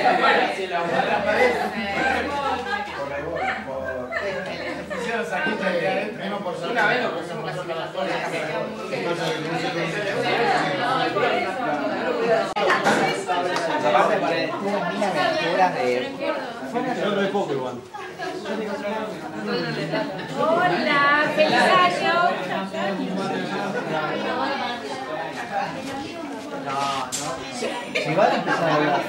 Una vez lo pusimos casi con las torres. Aparte tiene mil aventuras de... Yo re poco igual. Hola, feliz año. Si van a empezar a hablar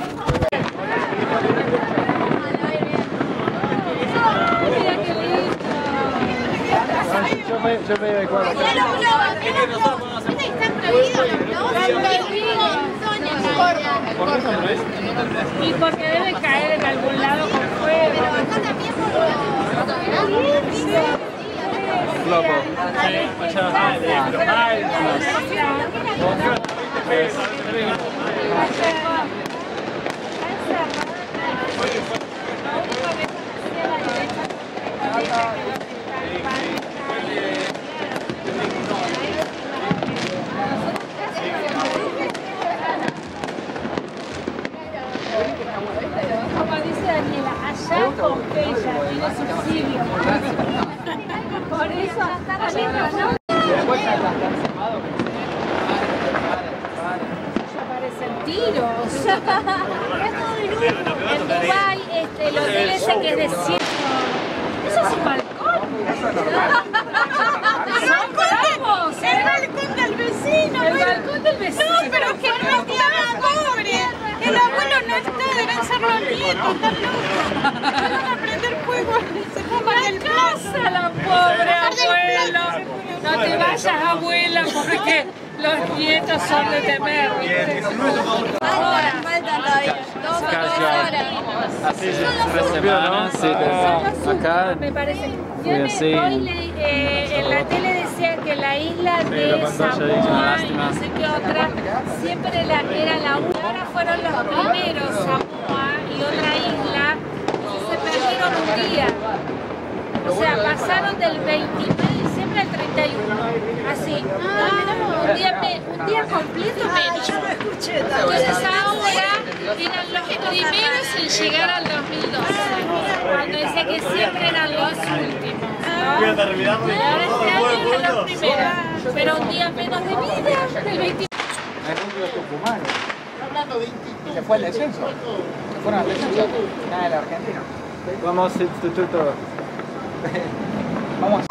yo me doy cuenta. Y porque debe caer en algún lado con fuego. Pero acá también como dice Daniela, allá Pompeya tiene subsidio. Por eso hasta no. Ya parecen tiros. En Dubái, el hotel ese que es de cielo. Eso es un balcón. ¡Vamos! El balcón del vecino. El balcón del vecino. No, pero es que no es tierra pobre. El abuelo no está, deben ser los nietos, están locos. Van a prender fuego, se toman el casa, la pobre abuela. No te vayas, abuela, porque los nietos son de temer. Faltan todavía 2 o 3 horas. Así es, 3 semanas, sí, acá. Me parece. Hoy en la tele decía que la isla de Samoa y no sé qué otra, siempre era la una. Ahora fueron los primeros, Samoa y otra isla, y se perdieron un día. O sea, pasaron del 29 de diciembre al 31. Así. Un día completo menos. Entonces ahora eran los primeros en llegar al 2012. Cuando decía que siempre eran los últimos. ¿No? Ahora este año eran los primeros. Pero un día menos de vida, del 29. ¿Y se fue el descenso? ¿Se fueron al descenso? Nada de la Argentina. Vamos, instituto. Vamos.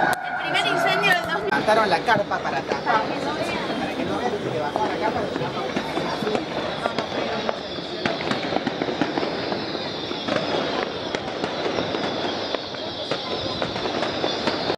Levantaron la carpa para tapar. Para que no vean que bajó la carpa.